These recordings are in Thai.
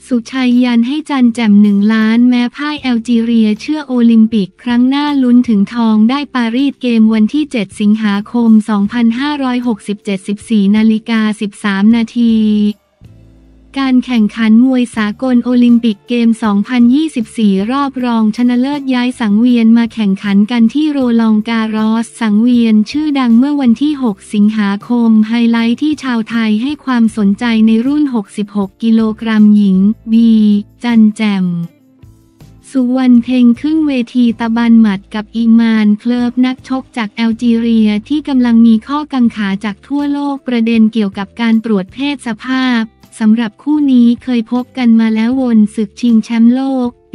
สุชัยยันให้จันแจ่ม1 ล้านแม้พ่ายแอลจีเรียเชื่อโอลิมปิกครั้งหน้าลุ้นถึงทองได้ปารีสเกมวันที่7 สิงหาคม 2567 14:13 นาทีการแข่งขันมวยสากลโอลิมปิกเกม 2024 รอบรองชนะเลิศย้ายสังเวียนมาแข่งขันกันที่โรลองการอสสังเวียนชื่อดังเมื่อวันที่ 6 สิงหาคมไฮไลท์ที่ชาวไทยให้ความสนใจในรุ่น 66 กิโลกรัมหญิงบีจันแจ่มสุวรรณเพ็งขึ้นเวทีตะบันหมัดกับอีมานเคลิบนักชกจากแอลจีเรียที่กำลังมีข้อกังขาจากทั่วโลกประเด็นเกี่ยวกับการตรวจเพศสภาพสำหรับคู่นี้เคยพบกันมาแล้ววนศึกชิงแชมป์โลกปี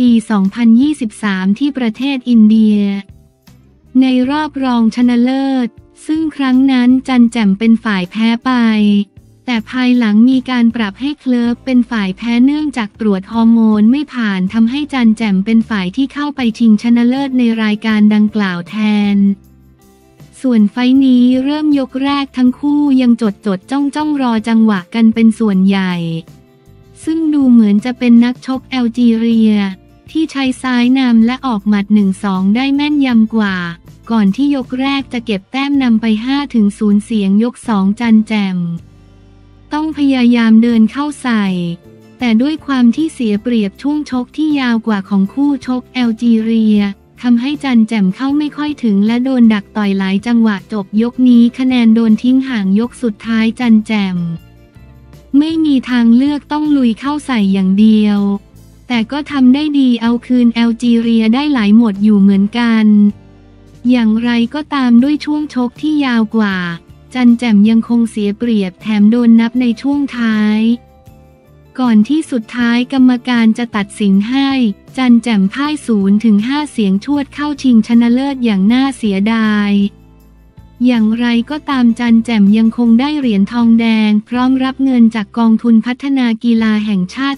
2023 ที่ประเทศอินเดียในรอบรองชนะเลิศซึ่งครั้งนั้นจันแจ่มเป็นฝ่ายแพ้ไปแต่ภายหลังมีการปรับให้เคลิบเป็นฝ่ายแพ้เนื่องจากตรวจฮอร์โมนไม่ผ่านทำให้จันแจ่มเป็นฝ่ายที่เข้าไปชิงชนะเลิศในรายการดังกล่าวแทนส่วนไฟท์นี้เริ่มยกแรกทั้งคู่ยังจดจ้องรอจังหวะกันเป็นส่วนใหญ่ซึ่งดูเหมือนจะเป็นนักชกแอลจีเรียที่ใช้ซ้ายนำและออกหมัด 1-2 ได้แม่นยำกว่าก่อนที่ยกแรกจะเก็บแต้มนำไป 5-0 เสียงยก 2จันแจ่มต้องพยายามเดินเข้าใส่แต่ด้วยความที่เสียเปรียบช่วงชกที่ยาวกว่าของคู่ชกแอลจีเรียทำให้จันแจ่มเข้าไม่ค่อยถึงและโดนดักต่อยหลายจังหวะจบยกนี้คะแนนโดนทิ้งห่างยกสุดท้ายจันแจ่มไม่มีทางเลือกต้องลุยเข้าใส่อย่างเดียวแต่ก็ทำได้ดีเอาคืนแอลจีเรียได้หลายหมดอยู่เหมือนกันอย่างไรก็ตามด้วยช่วงชกที่ยาวกว่าจันแจ่มยังคงเสียเปรียบแถมโดนนับในช่วงท้ายก่อนที่สุดท้ายกรรมการจะตัดสินให้จันแจ่มพ่าย 0-5 เสียงชวดเข้าชิงชนะเลิศอย่างน่าเสียดายอย่างไรก็ตามจันแจ่มยังคงได้เหรียญทองแดงพร้อมรับเงินจากกองทุนพัฒนากีฬาแห่งชาติ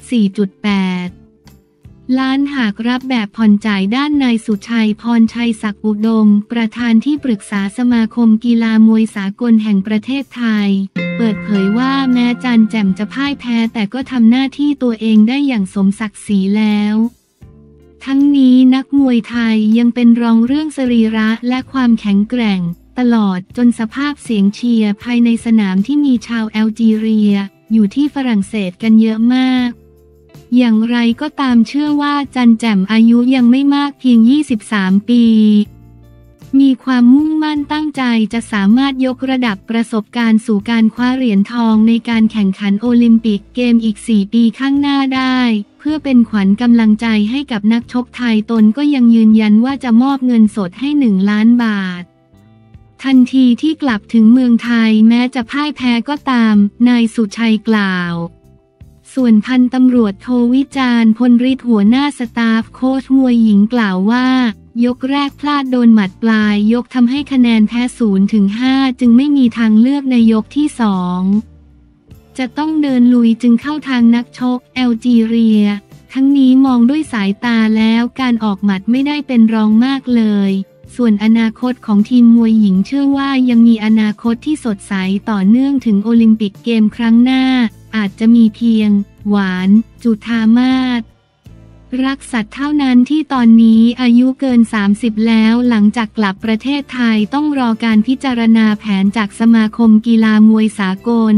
4.8 ล้านหากรับแบบผ่อนจ่ายด้านนายสุชัยพรชัยศักดิ์อุดมประธานที่ปรึกษาสมาคมกีฬามวยสากลแห่งประเทศไทยเปิดเผยว่าแม้จันแจ่มจะพ่ายแพ้แต่ก็ทำหน้าที่ตัวเองได้อย่างสมศักดิ์ศรีแล้วทั้งนี้นักมวยไทยยังเป็นรองเรื่องสรีระและความแข็งแกร่งตลอดจนสภาพเสียงเชียร์ภายในสนามที่มีชาวแอลจีเรียอยู่ที่ฝรั่งเศสกันเยอะมากอย่างไรก็ตามเชื่อว่าจันแจ่มอายุยังไม่มากเพียง 23 ปีมีความมุ่งมั่นตั้งใจจะสามารถยกระดับประสบการณ์สู่การคว้าเหรียญทองในการแข่งขันโอลิมปิกเกมอีก 4 ปีข้างหน้าได้เพื่อเป็นขวัญกำลังใจให้กับนักชกไทยตนก็ยังยืนยันว่าจะมอบเงินสดให้1 ล้านบาททันทีที่กลับถึงเมืองไทยแม้จะพ่ายแพ้ก็ตามนายสุชัยกล่าวส่วนพันตำรวจโทวิจารณ์พลฤทธิ์หัวหน้าสตาฟโค้ชมวยหญิงกล่าวว่ายกแรกพลาดโดนหมัดปลายยกทำให้คะแนนแพ้ 0-5 จึงไม่มีทางเลือกในยกที่ 2จะต้องเดินลุยจึงเข้าทางนักชกแอลจีเรียทั้งนี้มองด้วยสายตาแล้วการออกหมัดไม่ได้เป็นรองมากเลยส่วนอนาคตของทีมมวยหญิงเชื่อว่ายังมีอนาคตที่สดใสต่อเนื่องถึงโอลิมปิกเกมครั้งหน้าอาจจะมีเพียงหวานจุฑามาศรักสัตว์เท่านั้นที่ตอนนี้อายุเกิน 30 แล้วหลังจากกลับประเทศไทยต้องรอการพิจารณาแผนจากสมาคมกีฬามวยสากล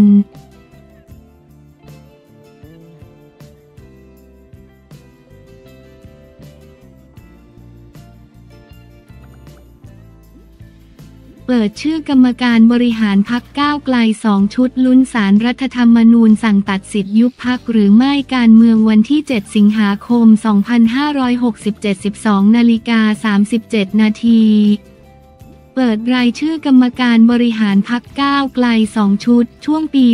เปิดชื่อกรรมการบริหารพรรคก้าวไกล2 ชุดลุ้นศาลรัฐธรรมนูญสั่งตัดสิทธิยุบพรรคหรือไม่การเมืองวันที่ 7 สิงหาคม 2567 12:37 นาทีเปิดรายชื่อกรรมการบริหารพรรคก้าวไกล2 ชุดช่วงปี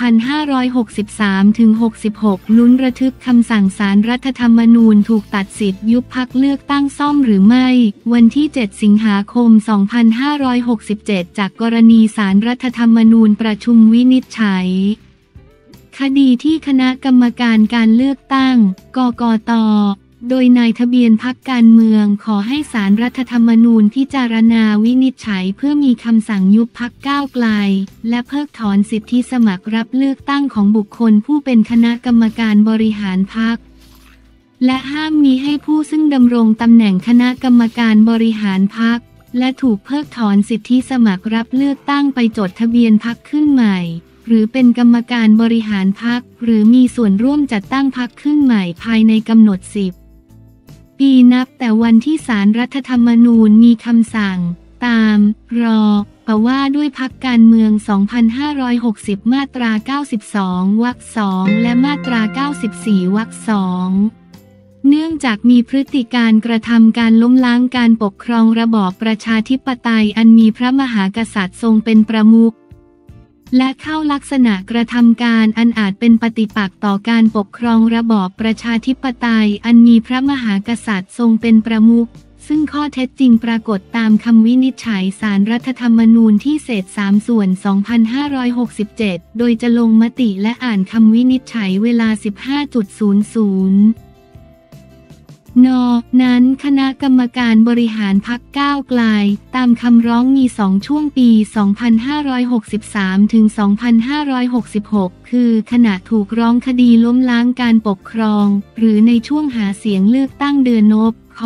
2563-66 ลุ้นระทึกคำสั่งศาลรัฐธรรมนูญถูกตัดสิทธิยุบพรรคเลือกตั้งซ่อมหรือไม่วันที่ 7 สิงหาคม 2567 จากกรณีศาลรัฐธรรมนูญประชุมวินิจฉัยคดีที่คณะกรรมการการเลือกตั้งกกต. โดยนายทะเบียนพรรคการเมืองขอให้ศาลรัฐธรรมนูญพิจารณาวินิจฉัยเพื่อมีคำสั่งยุบพรรคก้าวไกลและเพิกถอนสิทธิสมัครรับเลือกตั้งของบุคคลผู้เป็นคณะกรรมการบริหารพรรคและห้ามมิให้ผู้ซึ่งดำรงตำแหน่งคณะกรรมการบริหารพรรคและถูกเพิกถอนสิทธิสมัครรับเลือกตั้งไปจดทะเบียนพรรคขึ้นใหม่หรือเป็นกรรมการบริหารพรรคหรือมีส่วนร่วมจัดตั้งพรรคขึ้นใหม่ภายในกำหนด10 ปีนับแต่วันที่ศาลรัฐธรรมนูญมีคำสั่งตามปว่าด้วยพรรคการเมือง 2560 มาตรา 92 วรรค 2 และมาตรา 94 วรรค 2 เนื่องจากมีพฤติการกระทำการล้มล้างการปกครองระบอบประชาธิปไตยอันมีพระมหากษัตริย์ทรงเป็นประมุขและเข้าลักษณะกระทำการอันอาจเป็นปฏิปักษ์ต่อการปกครองระบอบประชาธิปไตยอันมีพระมหากษัตริย์ทรงเป็นประมุขซึ่งข้อเท็จจริงปรากฏตามคำวินิจฉัยศาลรัฐธรรมนูญที่เศษ3ส่วน 2567 โดยจะลงมติและอ่านคำวินิจฉัยเวลา 15.00 น.นั้นคณะกรรมการบริหารพรรคก้าวไกลตามคำร้องมี2ช่วงปี 2563 ถึง 2566 คือขณะถูกร้องคดีล้มล้างการปกครองหรือในช่วงหาเสียงเลือกตั้งเดือนค.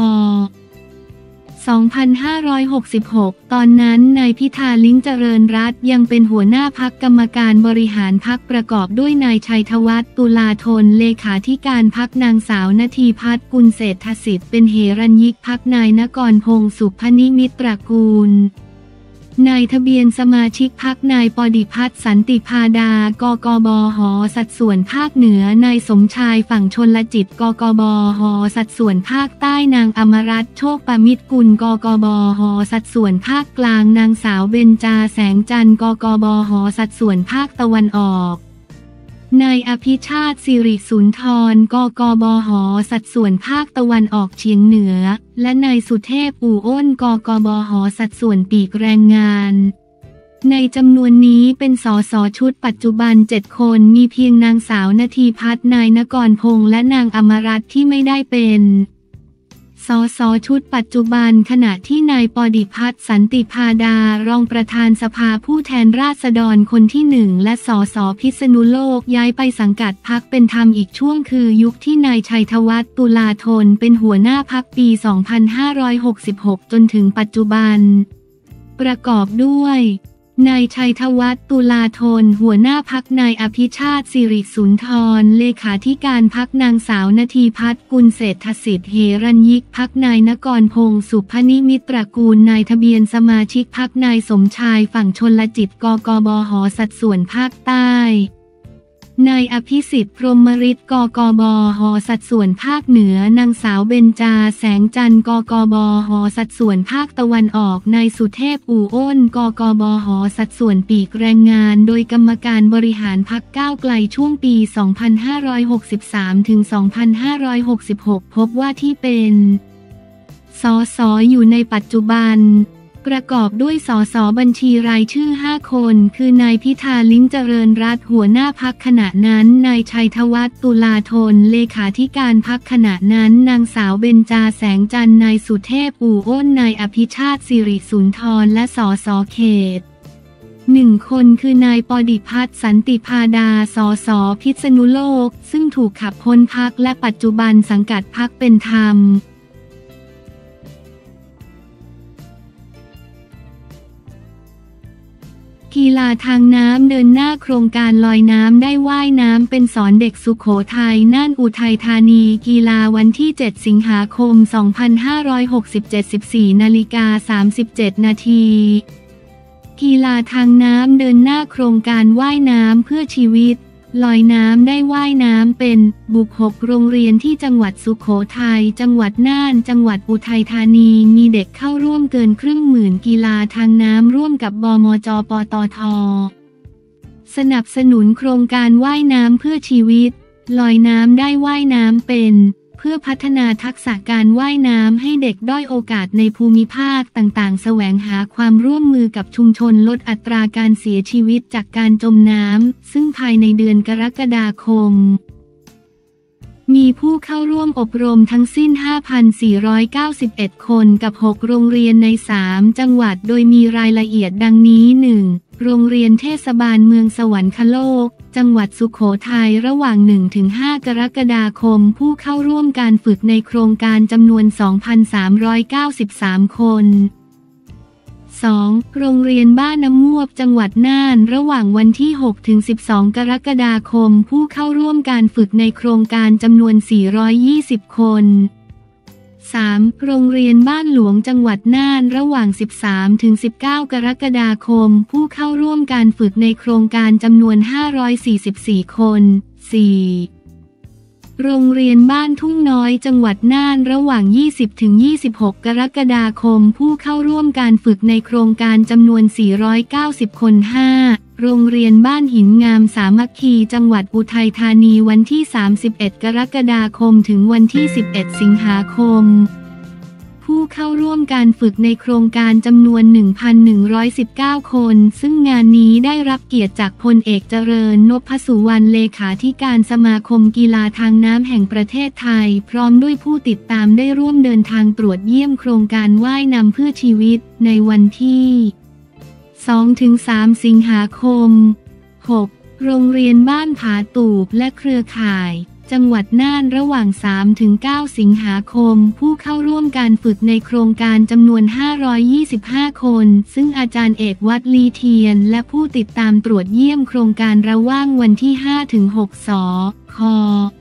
2566 ตอนนั้นนายพิธาลิ้มเจริญรัตน์ยังเป็นหัวหน้าพรรคกรรมการบริหารพรรคประกอบด้วยนายชัยธวัฒน์ตุลาธนเลขาธิการพรรคนางสาวณทีพัฒน์กุลเศรษฐสิทธิ์เป็นเหรัญยิกพรรคนายนกรพงษ์สุพนิมิตรตระกูลนายทะเบียนสมาชิกพรรคนายปดิพัฒน์สันติพาดากกบหสัดส่วนภาคเหนือนายสมชายฝั่งชลจิตกกบหสัดส่วนภาคใต้นางอมรัตน์โชคประมิตรกุลกกบหสัดส่วนภาคกลางนางสาวเบญจาแสงจันทร์กกบหสัดส่วนภาคตะวันออกนายอภิชาติสิริสุนทรกกบหสัดส่วนภาคตะวันออกเฉียงเหนือและนายสุเทพอู่อ้นกกบหสัดส่วนปีกแรงงานในจำนวนนี้เป็นสสชุดปัจจุบัน7คนมีเพียงนางสาวณทีพัฒน์นายนกรพงษ์และนางอมรัตน์ที่ไม่ได้เป็นสสชุดปัจจุบันขณะที่นายปดิพัฒน์สันติพาดารองประธานสภาผู้แทนราษฎรคนที่1และสสพิษณุโลกย้ายไปสังกัดพรรคเป็นธรรมอีกช่วงคือยุคที่นายชัยธวัฒน์ตุลาธนเป็นหัวหน้าพรรคปี 2566 จนถึงปัจจุบันประกอบด้วยนายชัยธวัฒน์ตุลาธนหัวหน้าพรรคนายอภิชาติสิริสุนทรเลขาธิการพรรคนางสาวณทีพัฒน์กุลเศรษฐสิทธิ์เหรัญยิกพรรคนายนกรพงษ์สุพนิมิตรตระกูลนายทะเบียนสมาชิกพรรคนายสมชายฝั่งชลจิตกกบหสัดส่วนภาคใต้นายอภิสิทธิ์พรหมฤทธิ์กกบหสัดส่วนภาคเหนือนางสาวเบญจาแสงจันทร์กกบหสัดส่วนภาคตะวันออกนายสุเทพอู่อ้นกกบหสัดส่วนปีกแรงงานโดยกรรมการบริหารพรรคก้าวไกลช่วงปี 2563 ถึง 2566 พบว่าที่เป็นสสอยู่ในปัจจุบันประกอบด้วยสสบัญชีรายชื่อ5คนคือนายพิธาลิ้มเจริญรัตน์หัวหน้าพรรคขณะนั้นนายชัยธวัฒน์ตุลาธนเลขาธิการพรรคขณะนั้นนางสาวเบญจาแสงจันทร์นายสุเทพอู่อ้นนายอภิชาติสิริสุนทรและสสเขต1 คนคือนายปดิพัฒน์สันติพาดาสสพิษณุโลกซึ่งถูกขับพ้นพรรคและปัจจุบันสังกัดพรรคเป็นธรรมกีฬาทางน้ำเดินหน้าโครงการลอยน้ำได้ว่ายน้ำเป็นสอนเด็กสุโขทัยน่านอุทัยธานีกีฬาวันที่ 7 สิงหาคม 2567 14:37 นาทีกีฬาทางน้ำเดินหน้าโครงการว่ายน้ำเพื่อชีวิตลอยน้ำได้ว่ายน้ำเป็นบุก6 โรงเรียนที่จังหวัดสุโขทัยจังหวัดน่านจังหวัดอุทัยธานีมีเด็กเข้าร่วมเกิน100,000กีฬาทางน้ำร่วมกับบมจ.ปตท.สนับสนุนโครงการว่ายน้ำเพื่อชีวิตลอยน้ำได้ว่ายน้ำเป็นเพื่อพัฒนาทักษะการว่ายน้ำให้เด็กด้อยโอกาสในภูมิภาคต่างๆแสวงหาความร่วมมือกับชุมชนลดอัตราการเสียชีวิตจากการจมน้ำซึ่งภายในเดือนกรกฎาคมมีผู้เข้าร่วมอบรมทั้งสิ้น 5,491 คนกับ 6 โรงเรียนใน 3 จังหวัดโดยมีรายละเอียดดังนี้ 1. โรงเรียนเทศบาลเมืองสวรรคโลก จังหวัดสุโขทัยระหว่าง 1-5 กรกฎาคมผู้เข้าร่วมการฝึกในโครงการจำนวน 2,393 คน 2. โรงเรียนบ้านน้ำมวบจังหวัดน่านระหว่างวันที่ 6-12 กรกฎาคมผู้เข้าร่วมการฝึกในโครงการจำนวน 420 คน 3. โรงเรียนบ้านหลวงจังหวัดน่านระหว่าง 13-19 กรกฎาคมผู้เข้าร่วมการฝึกในโครงการจำนวน 544 คน 4. โรงเรียนบ้านทุ่งน้อยจังหวัดน่านระหว่าง 20-26 กรกฎาคมผู้เข้าร่วมการฝึกในโครงการจำนวน 490 คน 5. โรงเรียนบ้านหินงามสามัคคีจังหวัดอุทัยธานีวันที่ 31 กรกฎาคมถึงวันที่ 11 สิงหาคมผู้เข้าร่วมการฝึกในโครงการจำนวน 1,119 คนซึ่งงานนี้ได้รับเกียรติจากพลเอกเจริญนพสุวรรณเลขาธิการสมาคมกีฬาทางน้ำแห่งประเทศไทยพร้อมด้วยผู้ติดตามได้ร่วมเดินทางตรวจเยี่ยมโครงการว่ายน้ำเพื่อชีวิตในวันที่ 2-3 สิงหาคม 6. โรงเรียนบ้านผาตูบและเครือข่ายจังหวัดน่านระหว่าง 3-9 สิงหาคมผู้เข้าร่วมการฝึกในโครงการจำนวน 525 คนซึ่งอาจารย์เอกวัดลีเทียนและผู้ติดตามตรวจเยี่ยมโครงการระหว่างวันที่ 5-6 สค